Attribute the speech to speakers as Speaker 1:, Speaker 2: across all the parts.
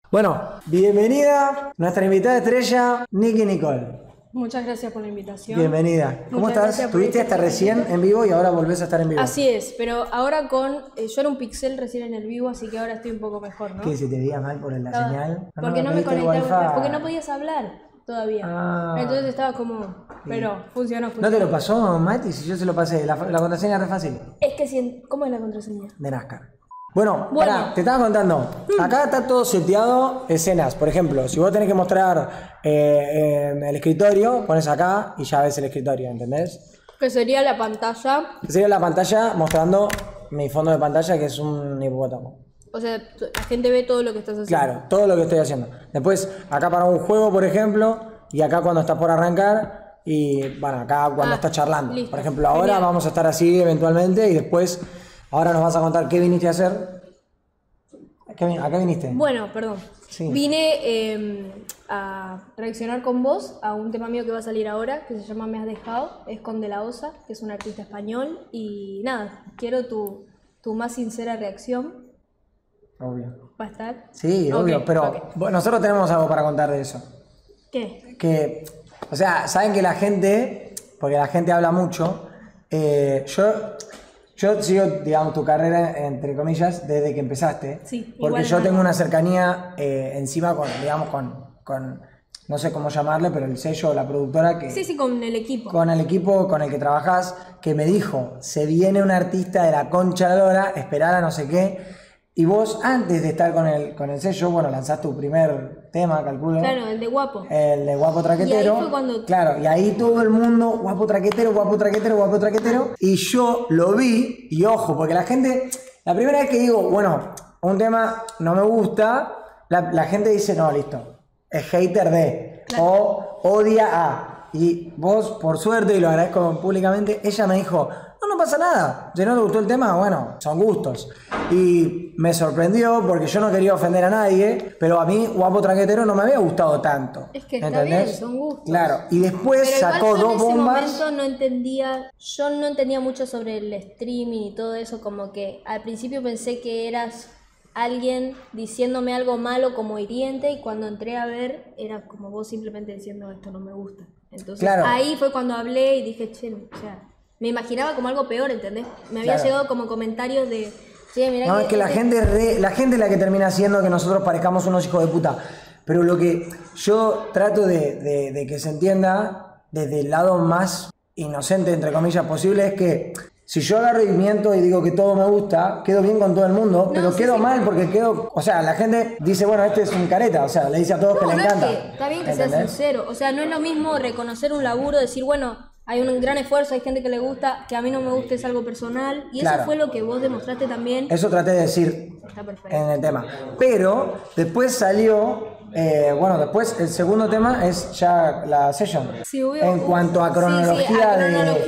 Speaker 1: Bueno, bienvenida nuestra invitada estrella, Nicky Nicole.
Speaker 2: Muchas gracias por la invitación.
Speaker 1: Bienvenida. ¿Cómo estás? Estuviste hasta recién en vivo y ahora volvés a estar en vivo.
Speaker 2: Así es, pero ahora yo era un pixel recién en el vivo, así que ahora estoy un poco mejor, ¿no?
Speaker 1: ¿Qué? ¿Se te veía mal por la señal?
Speaker 2: Porque no me conecté, porque no podías hablar todavía. Entonces estaba como... Pero funcionó.
Speaker 1: ¿No te lo pasó, Mati? Si yo se lo pasé. La contraseña es re fácil.
Speaker 2: Es que ¿cómo es la contraseña?
Speaker 1: De NASCAR. Bueno, pará, te estaba contando. Acá está todo seteado, escenas. Por ejemplo, si vos tenés que mostrar en el escritorio, pones acá y ya ves el escritorio, ¿entendés?
Speaker 2: Que sería la pantalla.
Speaker 1: Que sería la pantalla mostrando mi fondo de pantalla, que es un hipopótamo.
Speaker 2: O sea, la gente ve todo lo que estás haciendo.
Speaker 1: Claro, todo lo que estoy haciendo. Después, acá para un juego, por ejemplo, y acá cuando estás por arrancar, y bueno, acá cuando estás charlando.
Speaker 2: Listo.
Speaker 1: Por ejemplo, ahora
Speaker 2: Genial. Vamos
Speaker 1: a estar así eventualmente y después, ahora nos vas a contar qué viniste a hacer. ¿A qué viniste?
Speaker 2: Bueno, perdón.
Speaker 1: Sí.
Speaker 2: Vine a reaccionar con vos a un tema mío que va a salir ahora, que se llama Me has dejado, es con De La Osa, que es un artista español, y nada, quiero tu más sincera reacción.
Speaker 1: Obvio.
Speaker 2: ¿Va a estar?
Speaker 1: Sí, obvio, pero bueno, nosotros tenemos algo para contar de eso.
Speaker 2: ¿Qué?
Speaker 1: Que, o sea, saben que la gente, porque la gente habla mucho, yo sigo, digamos, tu carrera, entre comillas, desde que empezaste.
Speaker 2: Sí,
Speaker 1: porque yo tengo una cercanía encima con, digamos, con, no sé cómo llamarle, pero el sello o la productora que...
Speaker 2: Sí, con el equipo.
Speaker 1: Con el equipo con el que trabajás, que me dijo, se viene un artista de la concha de la lora, esperala no sé qué. Y vos, antes de estar con el sello, bueno, lanzás tu primer tema, calculo.
Speaker 2: Claro, el de Guapo.
Speaker 1: El de Guapo Traquetero.
Speaker 2: Y ahí fue cuando...
Speaker 1: Claro, y ahí todo el mundo, Guapo Traquetero, Guapo Traquetero, Guapo Traquetero. Y yo lo vi, y ojo, porque la gente, la primera vez que digo, bueno, un tema no me gusta, la gente dice, no, listo, es hater de, claro, o odia a. Y vos, por suerte, y lo agradezco públicamente, ella me dijo, no pasa nada. Si no te gustó el tema, bueno, son gustos. Y me sorprendió porque yo no quería ofender a nadie, pero a mí Guapo Traquetero no me había gustado tanto.
Speaker 2: Es que está bien, son gustos.
Speaker 1: Claro, y después
Speaker 2: pero
Speaker 1: sacó dos bombas.
Speaker 2: En ese momento yo no entendía mucho sobre el streaming y todo eso, como que al principio pensé que eras alguien diciéndome algo malo como hiriente, y cuando entré a ver era como vos simplemente diciendo esto no me gusta. Entonces claro, ahí fue cuando hablé y dije, che, o sea, me imaginaba como algo peor, ¿entendés? Me había llegado como comentarios de, che, mirá.
Speaker 1: No, es que la gente es la que termina haciendo que nosotros parezcamos unos hijos de puta. Pero lo que yo trato de que se entienda desde el lado más inocente, entre comillas, posible, es que si yo agarro y miento y digo que todo me gusta, quedo bien con todo el mundo, pero quedo mal porque quedo... O sea, la gente dice, bueno, este es un careta, o sea, le dice a todos que le encanta.
Speaker 2: Es que está bien que seas sincero, o sea, no es lo mismo reconocer un laburo, decir, bueno, hay un gran esfuerzo, hay gente que le gusta, que a mí no me guste, es algo personal, y claro, eso fue lo que vos demostraste también.
Speaker 1: Eso traté de decir en el tema. Pero después salió... bueno, después el segundo tema es ya la session.
Speaker 2: Sí, obvio.
Speaker 1: En cuanto a cronología,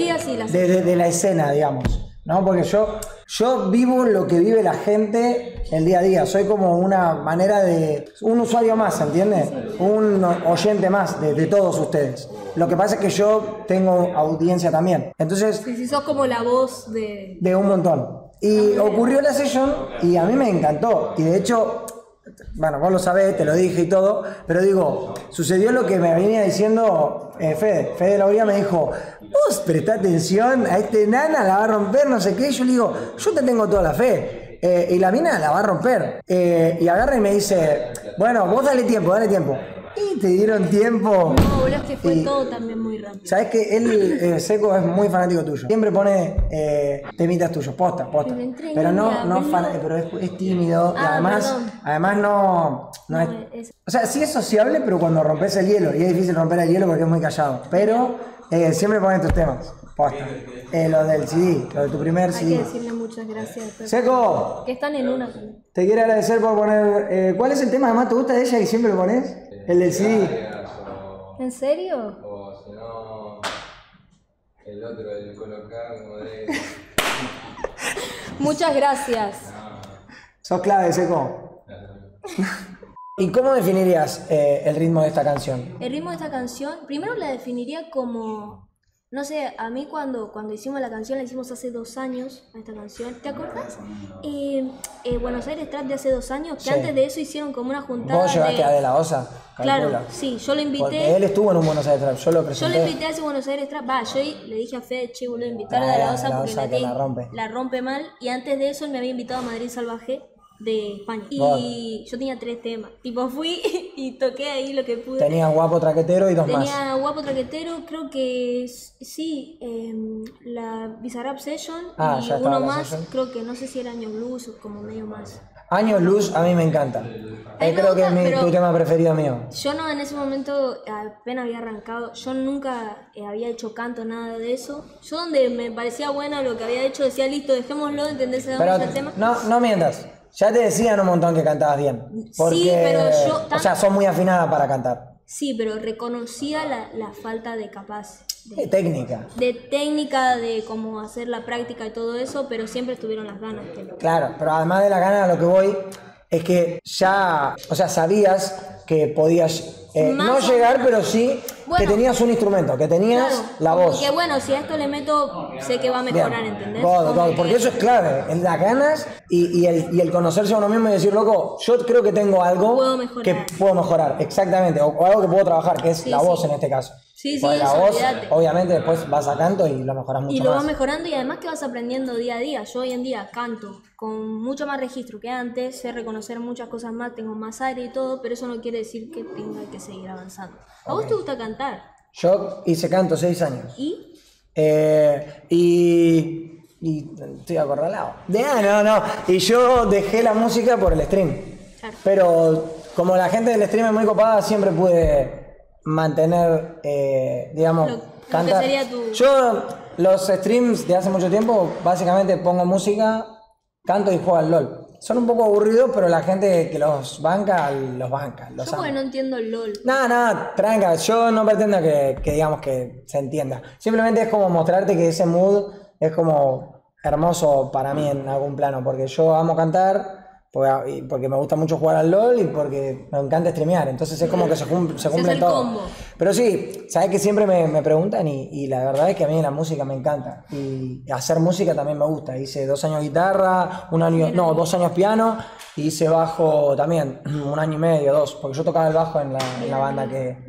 Speaker 1: de la escena, digamos. ¿No? Porque yo vivo lo que vive la gente el día a día. Soy como una manera de... Un usuario más, ¿entiendes? Un oyente más de todos ustedes. Lo que pasa es que yo tengo audiencia también. Entonces...
Speaker 2: Sí, sos como la voz de...
Speaker 1: De un montón. Y ocurrió la session y a mí me encantó. Y de hecho... Bueno, vos lo sabés, te lo dije y todo, pero digo, sucedió lo que me venía diciendo Fede Lauría, me dijo, vos prestá atención a este nana, la va a romper, no sé qué, y yo le digo, yo te tengo toda la fe, y la mina la va a romper, y agarra y me dice, bueno, vos dale tiempo, y te dieron tiempo.
Speaker 2: No, boludo, es que fue todo también muy rápido.
Speaker 1: Sabés que él, Seco, es muy fanático tuyo. Siempre pone temitas tuyos, posta. Pero pero es tímido. Y además no es. O sea, sí es sociable, pero cuando rompes el hielo. Y es difícil romper el hielo porque es muy callado. Pero siempre pone tus temas. Posta. Lo del CD, lo de tu primer CD.
Speaker 2: Hay que decirle muchas gracias.
Speaker 1: Seco.
Speaker 2: Que están en una.
Speaker 1: Te quiero agradecer por poner... ¿Cuál es el tema que más te gusta de ella y siempre lo pones? El del CD.
Speaker 2: ¿En serio?
Speaker 3: O si no, el otro, el colocar como de...
Speaker 2: Muchas gracias.
Speaker 1: Sos clave, Seco. ¿Y cómo definirías el ritmo de esta canción?
Speaker 2: El ritmo de esta canción, primero la definiría como No sé, a mí cuando hicimos la canción, la hicimos hace 2 años, a esta canción, ¿te acordás? Buenos Aires Trap de hace 2 años, que
Speaker 1: Sí.
Speaker 2: antes de eso hicieron como una juntada
Speaker 1: Vos llevaste a De La Osa,
Speaker 2: Claro,
Speaker 1: calcula.
Speaker 2: sí, yo lo
Speaker 1: Porque
Speaker 2: invité,
Speaker 1: él estuvo en un Buenos Aires Trap, yo lo
Speaker 2: yo
Speaker 1: presenté.
Speaker 2: lo invité a ese Buenos Aires Trap, yo le dije a Fede, che, boludo, invitarlo a
Speaker 1: Trae
Speaker 2: la
Speaker 1: a
Speaker 2: Osa
Speaker 1: De La
Speaker 2: porque
Speaker 1: Osa, que la rompe.
Speaker 2: mal, y antes de eso él me había invitado a Madrid Salvaje de España, y
Speaker 1: Bueno.
Speaker 2: yo tenía 3 temas, tipo fui y toqué ahí lo que pude.
Speaker 1: Tenías Guapo Traquetero y dos más.
Speaker 2: Tenía Guapo Traquetero, creo que sí, la Bizarrap Session
Speaker 1: Ah,
Speaker 2: y
Speaker 1: ya estaba
Speaker 2: uno
Speaker 1: la
Speaker 2: más,
Speaker 1: session.
Speaker 2: creo que no sé si era Años Luz o como medio más.
Speaker 1: Años Luz a mí me encanta.
Speaker 2: Ay, me
Speaker 1: Creo que es
Speaker 2: gusta, pero-
Speaker 1: tu tema preferido mío.
Speaker 2: Yo no, en ese momento apenas había arrancado, yo nunca había hecho canto, nada de eso. Yo donde me parecía bueno lo que había hecho, decía, listo, dejémoslo, ¿entendés?
Speaker 1: Pero
Speaker 2: El tema.
Speaker 1: no mientas. Ya te decían un montón que cantabas bien. Porque,
Speaker 2: Sí, pero yo
Speaker 1: o sea, sos muy afinada para cantar.
Speaker 2: Sí, pero reconocía la falta de
Speaker 1: Técnica.
Speaker 2: de técnica, de cómo hacer la práctica y todo eso, pero siempre estuvieron las ganas.
Speaker 1: Claro, pero además de la gana, a lo que voy es que ya, o sea, sabías que podías
Speaker 2: Más
Speaker 1: no
Speaker 2: o
Speaker 1: llegar,
Speaker 2: menos.
Speaker 1: pero sí que
Speaker 2: Bueno,
Speaker 1: tenías un instrumento, que tenías
Speaker 2: Claro,
Speaker 1: la
Speaker 2: como
Speaker 1: voz.
Speaker 2: que bueno, si a esto le meto, sé que va a mejorar,
Speaker 1: Bien.
Speaker 2: ¿entendés?
Speaker 1: Todo,
Speaker 2: Como
Speaker 1: porque
Speaker 2: que-
Speaker 1: eso es clave, es las ganas y el conocerse a uno mismo y decir, loco, yo creo que tengo algo
Speaker 2: Puedo mejorar.
Speaker 1: que puedo mejorar, exactamente, o algo que puedo trabajar, que es
Speaker 2: Sí,
Speaker 1: la voz
Speaker 2: sí.
Speaker 1: en este caso.
Speaker 2: Sí, sí,
Speaker 1: Porque la
Speaker 2: eso,
Speaker 1: voz,
Speaker 2: olvídate.
Speaker 1: obviamente, después vas a canto y lo mejoras mucho
Speaker 2: Y lo
Speaker 1: más.
Speaker 2: vas mejorando y además que vas aprendiendo día a día. Yo hoy en día canto con mucho más registro que antes, sé reconocer muchas cosas más, tengo más aire y todo, pero eso no quiere decir que tenga que seguir avanzando. ¿A vos te gusta cantar?
Speaker 1: Yo hice canto 6 años.
Speaker 2: ¿Y?
Speaker 1: Y estoy acorralado. No. Y yo dejé la música por el stream.
Speaker 2: Claro.
Speaker 1: Pero como la gente del stream es muy copada, siempre pude mantener, digamos,
Speaker 2: Lo que
Speaker 1: cantar.
Speaker 2: sería tu-
Speaker 1: Yo los streams de hace mucho tiempo, básicamente pongo música, canto y juego al LOL. Son un poco aburridos, pero la gente que los banca, los banca. Los
Speaker 2: Yo porque
Speaker 1: ama.
Speaker 2: no entiendo el LOL.
Speaker 1: No, tranca, yo no pretendo que digamos que se entienda. Simplemente es como mostrarte que ese mood es como hermoso para mí en algún plano, porque yo amo cantar, porque me gusta mucho jugar al LOL y porque me encanta streamear, entonces es como que se cumple
Speaker 2: el
Speaker 1: todo.
Speaker 2: combo.
Speaker 1: Pero sí, sabes que siempre me preguntan y la verdad es que a mí la música me encanta y hacer música también me gusta. Hice 2 años guitarra, 2 años piano y hice bajo también, 1 año y medio, 2, porque yo tocaba el bajo en la banda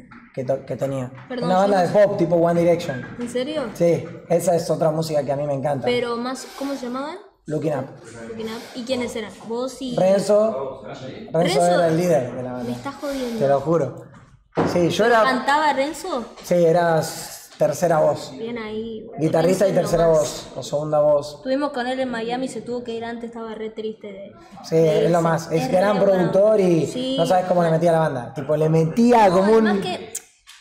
Speaker 1: que tenía.
Speaker 2: Perdón,
Speaker 1: Una banda
Speaker 2: yo
Speaker 1: de pop tipo One Direction.
Speaker 2: ¿En serio?
Speaker 1: Sí, esa es otra música que a mí me encanta.
Speaker 2: Pero más, ¿cómo se llamaban?
Speaker 1: Looking Up.
Speaker 2: Looking Up. ¿Y quiénes eran? Vos y...
Speaker 1: Renzo era el líder de la
Speaker 2: Me
Speaker 1: banda.
Speaker 2: estás jodiendo.
Speaker 1: Te lo juro. Sí, yo era.
Speaker 2: ¿Cantaba Renzo?
Speaker 1: Sí, eras tercera voz.
Speaker 2: Bien ahí. boludo.
Speaker 1: Guitarrista y
Speaker 2: Renzo
Speaker 1: tercera
Speaker 2: nomás.
Speaker 1: voz, o segunda voz.
Speaker 2: Estuvimos con él en Miami, se tuvo que ir antes, estaba re triste de...
Speaker 1: Sí, es lo más. Es gran
Speaker 2: re bueno.
Speaker 1: productor y
Speaker 2: Sí.
Speaker 1: no sabes cómo le metía a la banda. Tipo, le metía
Speaker 2: No,
Speaker 1: como un.
Speaker 2: además que,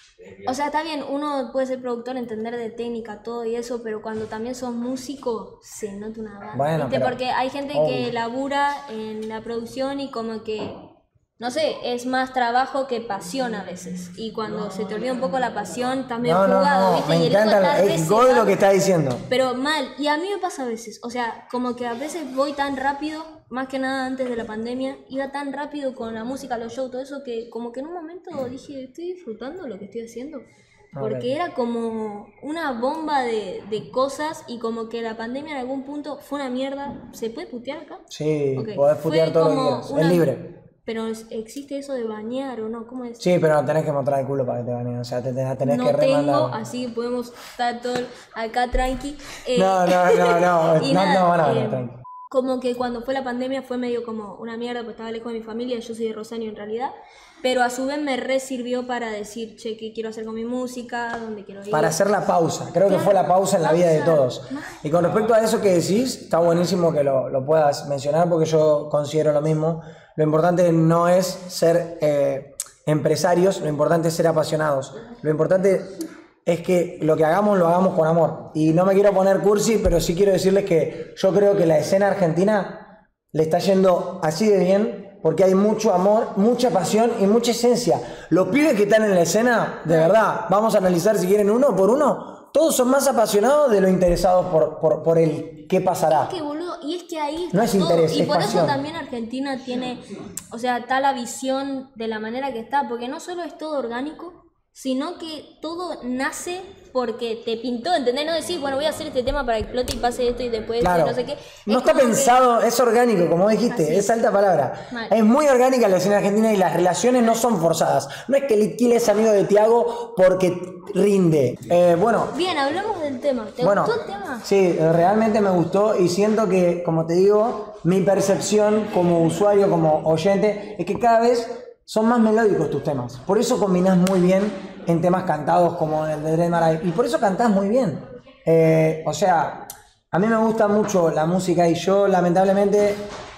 Speaker 2: o sea, está bien, uno puede ser productor, entender de técnica, todo y eso, pero cuando también sos músico, se nota una banda.
Speaker 1: Bueno,
Speaker 2: ¿viste?
Speaker 1: pero-
Speaker 2: Porque hay gente que
Speaker 1: obvio.
Speaker 2: labura en la producción y como que, no sé, es más trabajo que pasión a veces. Y cuando se te olvida un poco la pasión, estás medio jugado, ¿viste?
Speaker 1: Me
Speaker 2: Y el ego está
Speaker 1: encanta.
Speaker 2: re
Speaker 1: Es God lo
Speaker 2: cegado.
Speaker 1: que está diciendo.
Speaker 2: Pero mal, y a mí me pasa a veces, o sea, como que a veces voy tan rápido, más que nada antes de la pandemia, iba tan rápido con la música, los shows, todo eso, que como que en un momento dije, estoy disfrutando lo que estoy haciendo. Porque era como una bomba de cosas y como que la pandemia en algún punto fue una mierda. ¿Se puede putear acá?
Speaker 1: Sí,
Speaker 2: Ok,
Speaker 1: podés
Speaker 2: fue
Speaker 1: putear todo lo que
Speaker 2: como
Speaker 1: quieras.
Speaker 2: una-
Speaker 1: Es libre.
Speaker 2: Pero existe eso de bañar o no, ¿cómo es?
Speaker 1: Sí, pero tenés que mostrar el culo para que te baneen. O sea, te tenés
Speaker 2: No
Speaker 1: que
Speaker 2: tengo,
Speaker 1: remandar.
Speaker 2: así podemos estar todo acá tranqui.
Speaker 1: No.
Speaker 2: Y
Speaker 1: No
Speaker 2: nada,
Speaker 1: van a ver, tranqui.
Speaker 2: como que cuando fue la pandemia fue medio como una mierda, porque estaba lejos de mi familia, yo soy de Rosario en realidad, pero a su vez me re sirvió para decir, che, ¿qué quiero hacer con mi música? ¿Dónde quiero ir?
Speaker 1: Para hacer la pausa. Creo que
Speaker 2: Claro,
Speaker 1: fue la pausa en la vida de
Speaker 2: pausa.
Speaker 1: todos. Y con respecto a eso que decís, está buenísimo que lo puedas mencionar porque yo considero lo mismo. Lo importante no es ser empresarios, lo importante es ser apasionados. Lo importante es que lo que hagamos lo hagamos con amor. Y no me quiero poner cursi, pero sí quiero decirles que yo creo que la escena argentina le está yendo así de bien porque hay mucho amor, mucha pasión y mucha esencia. Los pibes que están en la escena, de verdad, vamos a analizar si quieren uno por uno, todos son más apasionados de lo interesados por el qué pasará.
Speaker 2: Es que boludo, y es que ahí
Speaker 1: No
Speaker 2: está
Speaker 1: es
Speaker 2: todo.
Speaker 1: interés,
Speaker 2: Y
Speaker 1: es
Speaker 2: por
Speaker 1: pasión.
Speaker 2: eso también Argentina tiene, o sea, está la visión de la manera que está, porque no solo es todo orgánico, sino que todo nace porque te pintó, ¿entendés? No decís, bueno, voy a hacer este tema para que explote y pase esto y después
Speaker 1: Claro.
Speaker 2: no sé qué.
Speaker 1: No
Speaker 2: Es
Speaker 1: está
Speaker 2: como que-
Speaker 1: pensado, es orgánico, como dijiste,
Speaker 2: Así.
Speaker 1: es alta palabra.
Speaker 2: Mal.
Speaker 1: Es muy orgánica la escena argentina y las relaciones no son forzadas. No es que Litquila es amigo de Tiago porque rinde. Bueno,
Speaker 2: Bien, hablamos del tema. ¿Te
Speaker 1: bueno,
Speaker 2: gustó el tema?
Speaker 1: sí, realmente me gustó y siento que, como te digo, mi percepción como usuario, como oyente, es que cada vez son más melódicos tus temas. Por eso combinás muy bien en temas cantados como el de Dread Marais. Y por eso cantás muy bien. O sea, a mí me gusta mucho la música y yo lamentablemente,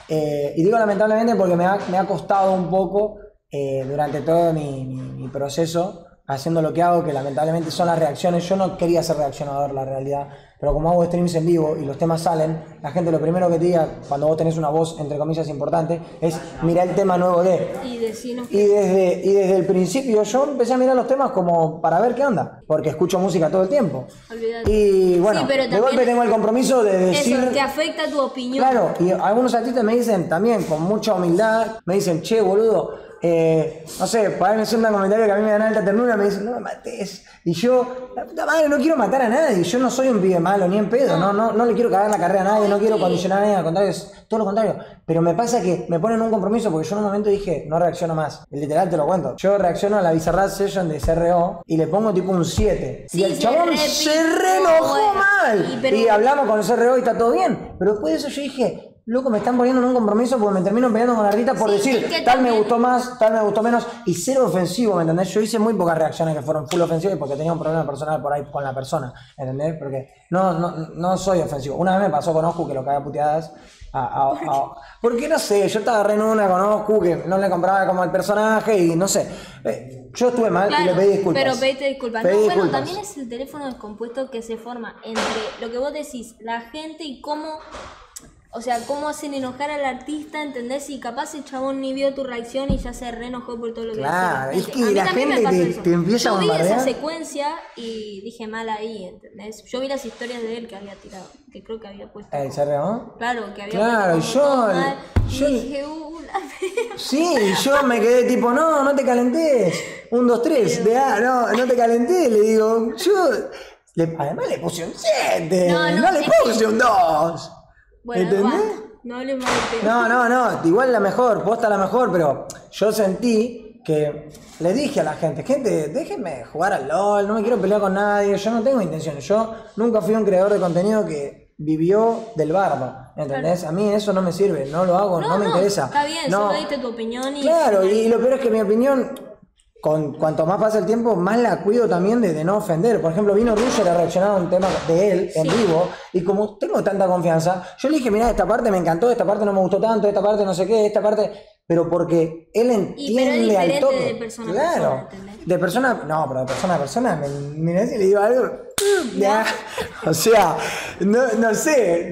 Speaker 1: y digo lamentablemente porque me ha costado un poco durante todo mi proceso haciendo lo que hago, que lamentablemente son las reacciones. Yo no quería ser reaccionador, la realidad, pero como hago streams en vivo y los temas salen, la gente lo primero que te diga cuando vos tenés una voz, entre comillas, importante, es mirá el tema nuevo de...
Speaker 2: Y decinos
Speaker 1: Y desde el principio yo empecé a mirar los temas como para ver qué onda, porque escucho música todo el tiempo.
Speaker 2: Olvidate.
Speaker 1: Y bueno,
Speaker 2: Sí, pero
Speaker 1: de
Speaker 2: también
Speaker 1: golpe tengo el compromiso de decir...
Speaker 2: eso, te afecta tu opinión.
Speaker 1: Claro, y algunos artistas me dicen también con mucha humildad, me dicen, che, boludo, no sé, por ahí me sueltan comentarios que a mí me dan alta ternura, me dicen, no me mates. Y yo, la puta madre, no quiero matar a nadie, yo no soy un pibe malo, ni en pedo, no le quiero cagar la carrera a nadie, no quiero condicionar a nadie, al contrario, es todo lo contrario. Pero me pasa que me ponen un compromiso porque yo en un momento dije, no reacciono más. Y literal te lo cuento. Yo reacciono a la Bizarrap Session de CRO y le pongo tipo un 7.
Speaker 2: Sí,
Speaker 1: y el
Speaker 2: se
Speaker 1: chabón
Speaker 2: repitió,
Speaker 1: se reenojó
Speaker 2: bueno.
Speaker 1: mal.
Speaker 2: Pero-
Speaker 1: Y hablamos con el CRO y está todo bien. Pero después de eso yo dije, loco, me están poniendo en un compromiso porque me termino peleando con la Rita por
Speaker 2: Sí,
Speaker 1: decir,
Speaker 2: es que
Speaker 1: tal me
Speaker 2: también-
Speaker 1: gustó más, tal me gustó menos, y cero ofensivo, ¿me entendés? Yo hice muy pocas reacciones que fueron full ofensivas porque tenía un problema personal por ahí con la persona, ¿entendés? Porque no soy ofensivo. Una vez me pasó con Oscu que lo cagué a puteadas. Porque no sé, yo estaba re en una con Oscu que no le compraba como el personaje y no sé. Yo estuve mal y le
Speaker 2: Claro,
Speaker 1: pedí disculpas.
Speaker 2: pero pediste disculpas.
Speaker 1: Pedí
Speaker 2: No, bueno,
Speaker 1: disculpas.
Speaker 2: también es el teléfono descompuesto que se forma entre lo que vos decís, la gente y cómo, o sea, cómo hacen enojar al artista, ¿entendés? Y capaz el chabón ni vio tu reacción y ya se reenojó por todo lo que
Speaker 1: Claro,
Speaker 2: decía.
Speaker 1: es que
Speaker 2: A mí
Speaker 1: la
Speaker 2: también me
Speaker 1: gente
Speaker 2: pasó
Speaker 1: te-
Speaker 2: eso.
Speaker 1: te empieza a
Speaker 2: Yo vi esa
Speaker 1: bombardear.
Speaker 2: secuencia y dije mal ahí, ¿entendés? Yo vi las historias de él que había tirado, que creo que había puesto.
Speaker 1: ¿El CRO?
Speaker 2: Claro, que había
Speaker 1: Claro,
Speaker 2: puesto como todo mal,
Speaker 1: yo-
Speaker 2: y dije, la mierda.
Speaker 1: Sí, yo me quedé tipo, no te calentes. 1, 2, 3, no te calentés. Le digo, además le puse un 7.
Speaker 2: No,
Speaker 1: No le
Speaker 2: es
Speaker 1: puse un 2.
Speaker 2: Bueno,
Speaker 1: ¿Entendés?
Speaker 2: basta, no hablemos del tema.
Speaker 1: No, igual la mejor, posta la mejor, pero yo sentí que le dije a la gente, déjenme jugar al LOL, no me quiero pelear con nadie, yo no tengo intenciones, yo nunca fui un creador de contenido que vivió del bardo, ¿entendés?
Speaker 2: Claro.
Speaker 1: A mí eso no me sirve, no lo hago, no me interesa.
Speaker 2: Está bien,
Speaker 1: No.
Speaker 2: solo diste tu opinión y...
Speaker 1: Claro, y lo peor es que mi opinión, cuanto más pasa el tiempo, más la cuido también de no ofender. Por ejemplo, vino Ruger a reaccionar a un tema de él en
Speaker 2: Sí.
Speaker 1: vivo, y como tengo tanta confianza, yo le dije, mirá, esta parte me encantó, esta parte no me gustó tanto, esta parte no sé qué, esta parte... Pero porque él
Speaker 2: pero es
Speaker 1: entiende al
Speaker 2: diferente
Speaker 1: toque.
Speaker 2: de persona a
Speaker 1: claro.
Speaker 2: persona, ¿entendés?
Speaker 1: De persona, no, pero de persona a persona, mirá si le digo algo. Ya. O sea, no sé,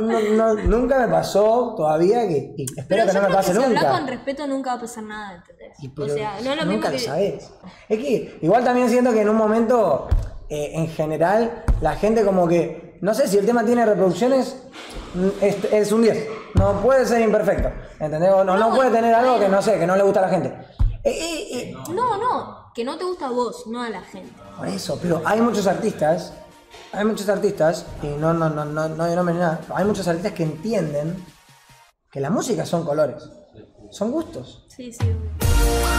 Speaker 1: nunca me pasó todavía y espero
Speaker 2: Pero
Speaker 1: que
Speaker 2: yo
Speaker 1: no me
Speaker 2: creo
Speaker 1: pase
Speaker 2: que si
Speaker 1: nunca.
Speaker 2: hablas con respeto nunca va a pasar nada, ¿entendés?
Speaker 1: Y
Speaker 2: O
Speaker 1: pero
Speaker 2: sea, no es lo mismo
Speaker 1: nunca
Speaker 2: que...
Speaker 1: lo sabés. Es que igual también siento que en un momento, en general, la gente como que, no sé si el tema tiene reproducciones, es un 10. No puede ser imperfecto, ¿entendés? O no puede tener algo que no sé, que no le gusta a la gente.
Speaker 2: No, que no te gusta a vos, no a la gente.
Speaker 1: Por eso, pero hay muchos artistas, y no me nada, hay muchos artistas que entienden que la música son colores, son gustos.
Speaker 2: Sí.